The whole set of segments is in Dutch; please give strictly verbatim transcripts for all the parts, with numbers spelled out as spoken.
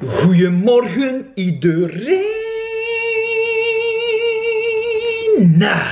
Goedemorgen iedereen. Nou.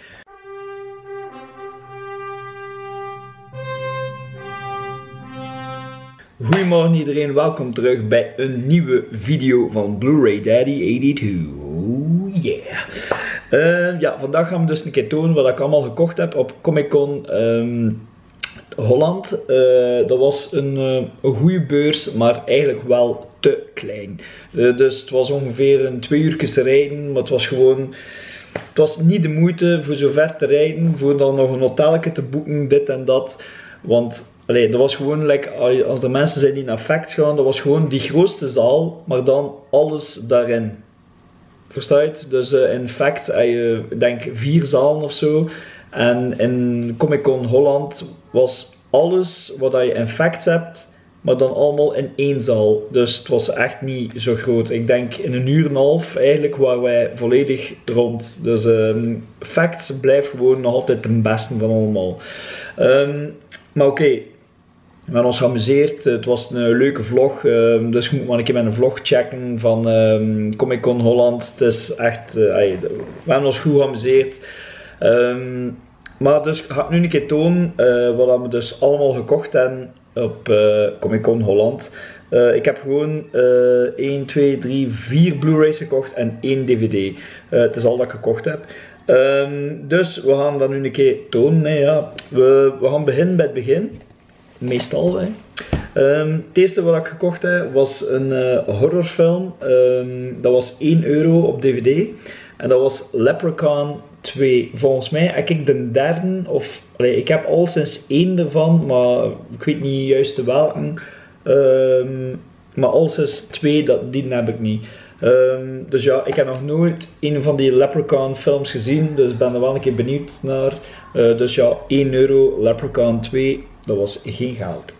Goedemorgen iedereen, welkom terug bij een nieuwe video van Blu-ray Daddy eenentachtig. Oh yeah. Uh, ja, vandaag gaan we dus een keer tonen wat ik allemaal gekocht heb op Comic Con um, Holland. Uh, dat was een, uh, een goede beurs, maar eigenlijk wel te klein. Uh, dus het was ongeveer een twee uurtjes rijden, maar het was gewoon... Het was niet de moeite voor zo ver te rijden, voor dan nog een hotelje te boeken, dit en dat. Want... Allee, dat was gewoon, like, als er mensen zijn die naar Facts gaan, dat was gewoon die grootste zaal, maar dan alles daarin. Versta je het? Dus uh, in Facts heb je, denk vier zalen of zo. En in Comic Con Holland was alles wat je in Facts hebt, maar dan allemaal in één zaal. Dus het was echt niet zo groot. Ik denk in een uur en een half eigenlijk waren wij volledig rond. Dus um, Facts blijft gewoon nog altijd de beste van allemaal. Um, maar oké. Okay. We hebben ons geamuseerd, het was een leuke vlog, dus je moet maar een keer met een vlog checken van um, Comic Con Holland. Het is echt, uh, we hebben ons goed geamuseerd. Um, maar dus ga ik nu een keer tonen uh, wat we dus allemaal gekocht hebben op uh, Comic Con Holland. Uh, ik heb gewoon uh, één, twee, drie, vier Blu-rays gekocht en één D V D. Uh, het is al dat ik gekocht heb. Um, dus we gaan dat nu een keer tonen. Hè, ja. we, we gaan beginnen bij het begin. Meestal. Hè. Um, het eerste wat ik gekocht heb was een uh, horrorfilm. Um, dat was één euro op D V D. En dat was Leprechaun twee. Volgens mij heb ik de derde, of allee, ik heb al sinds één ervan, maar ik weet niet juist de welke. Um, maar al sinds twee, dat, die heb ik niet. Um, dus ja, ik heb nog nooit een van die Leprechaun films gezien, dus ik ben er wel een keer benieuwd naar. Uh, dus ja, één euro, Leprechaun twee. Dat was geen geld.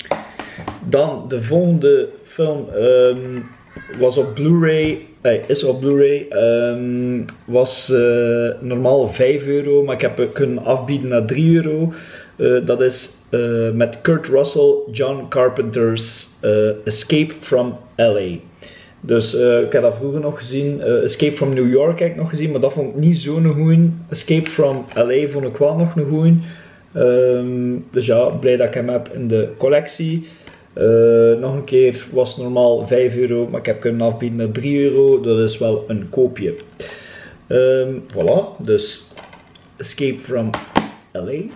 Dan de volgende film um, was op Blu-ray, eh, is op Blu-ray, um, was uh, normaal vijf euro, maar ik heb het kunnen afbieden naar drie euro. Uh, dat is uh, met Kurt Russell, John Carpenter's uh, Escape from L A. Dus uh, ik heb dat vroeger nog gezien, uh, Escape from New York heb ik nog gezien, maar dat vond ik niet zo'n goeie. Escape from L A vond ik wel nog een goeie. Um, dus ja, blij dat ik hem heb in de collectie. Uh, nog een keer, was normaal vijf euro, maar ik heb kunnen afbieden naar drie euro. Dat is wel een koopje. Um, voilà, dus Escape from L A.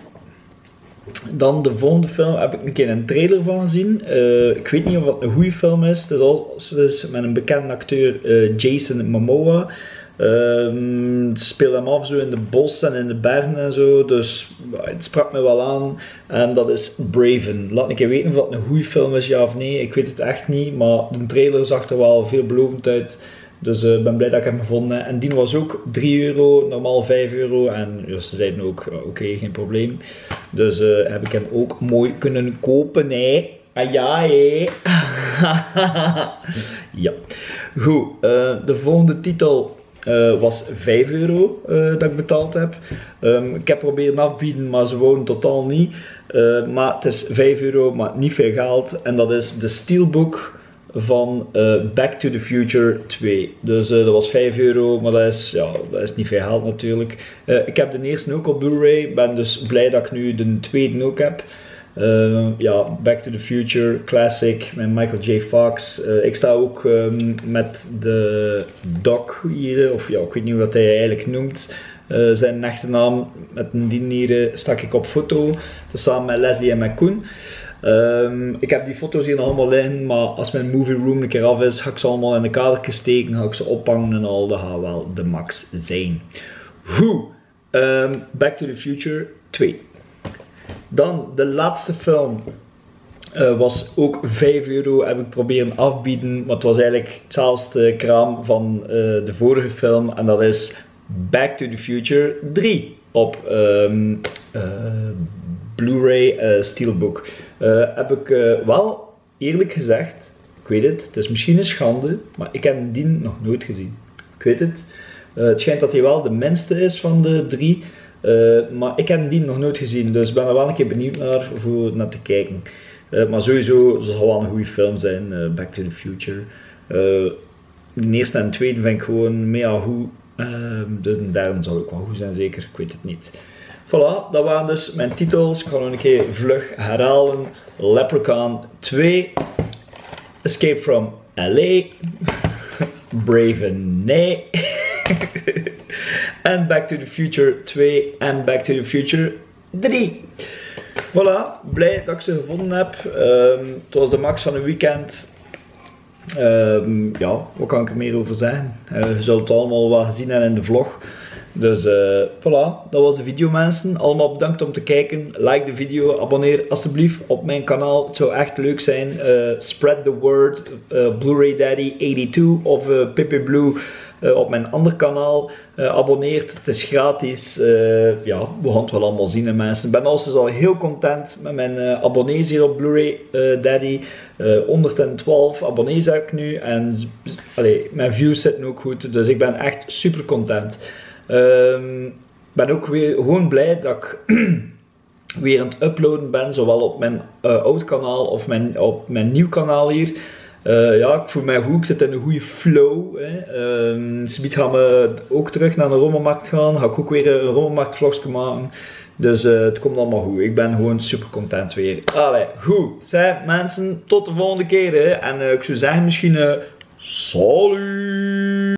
Dan de volgende film heb ik een keer een trailer van gezien. Uh, ik weet niet of het een goede film is. Het is, al, het is met een bekende acteur, uh, Jason Momoa. Um, het speelt hem af zo in de bos en in de bergen en zo, dus het sprak me wel aan. En dat is Braven. Laat ik even weten of dat een goede film is, ja of nee. Ik weet het echt niet, maar de trailer zag er wel veelbelovend uit. Dus ik uh, ben blij dat ik hem gevonden heb. En die was ook drie euro, normaal vijf euro. En ja, ze zeiden ook, oké, okay, geen probleem. Dus uh, heb ik hem ook mooi kunnen kopen, hè. Ah ja, hé. Ja. Goed, uh, de volgende titel... Uh, was vijf euro uh, dat ik betaald heb. Um, ik heb proberen afbieden, maar ze wouden totaal niet. Uh, maar het is vijf euro, maar niet veel geld. En dat is de Steelbook van uh, Back to the Future twee. Dus uh, dat was vijf euro, maar dat is, ja, dat is niet veel geld natuurlijk. Uh, ik heb de eerste ook op Blu-ray. Ik ben dus blij dat ik nu de tweede ook heb. Uh, ja, Back to the Future, classic, met Michael J. Fox. Uh, ik sta ook um, met de Doc hier, of ja, ik weet niet hoe dat hij eigenlijk noemt. Uh, zijn echte naam, met een dienieren stak ik op foto, samen met Leslie en met Koen. Um, ik heb die foto's hier nog allemaal liggen, maar als mijn movie room een keer af is, ga ik ze allemaal in de kadertje steken, ga ik ze ophangen en al, dat gaat wel de max zijn. Goed, um, Back to the Future twee. Dan de laatste film uh, was ook vijf euro, heb ik proberen afbieden, maar het was eigenlijk hetzelfde kraam van uh, de vorige film en dat is Back to the Future drie op um, uh, Blu-ray uh, Steelbook. Uh, heb ik uh, wel eerlijk gezegd, ik weet het, het is misschien een schande, maar ik heb die nog nooit gezien. Ik weet het, uh, het schijnt dat hij wel de minste is van de drie. Uh, maar ik heb die nog nooit gezien, dus ben er wel een keer benieuwd naar voor naar te kijken. Uh, maar sowieso, het zal wel een goede film zijn, uh, Back to the Future. Uh, de eerste en de tweede vind ik gewoon mega goed. Uh, dus de derde zal ook wel goed zijn, zeker. Ik weet het niet. Voilà, dat waren dus mijn titels. Ik ga nog een keer vlug herhalen. Leprechaun twee. Escape from L A. Brave nee. En Back to the Future twee en Back to the Future drie. Voilà, blij dat ik ze gevonden heb. Um, het was de max van een weekend. Um, ja, wat kan ik er meer over zeggen? Uh, je zult het allemaal wel gezien hebben in de vlog. Dus uh, voilà, dat was de video mensen. Allemaal bedankt om te kijken. Like de video, abonneer alsjeblieft op mijn kanaal. Het zou echt leuk zijn. Uh, spread the word. Uh, Blu-ray Daddy eenentachtig of uh, Pippi Blue uh, op mijn ander kanaal. Uh, abonneert, het is gratis. Uh, ja, we gaan het wel allemaal zien mensen. Ik ben also al heel content met mijn uh, abonnees hier op Blu-ray uh, Daddy. Uh, honderdtwaalf abonnees heb ik nu. En allee, mijn views zitten ook goed. Dus ik ben echt super content. Ik um, ben ook weer gewoon blij dat ik weer aan het uploaden ben, zowel op mijn uh, oud kanaal of mijn, op mijn nieuw kanaal hier. Uh, ja, ik voel mij goed, ik zit in een goede flow. Um, Zometeen gaan we ook terug naar de rommelmarkt gaan, ga ik ook weer een rommelmarkt vlogje maken. Dus uh, het komt allemaal goed, ik ben gewoon super content weer. Allee, goed, zeg mensen, tot de volgende keer hè. En uh, ik zou zeggen misschien, uh, salut!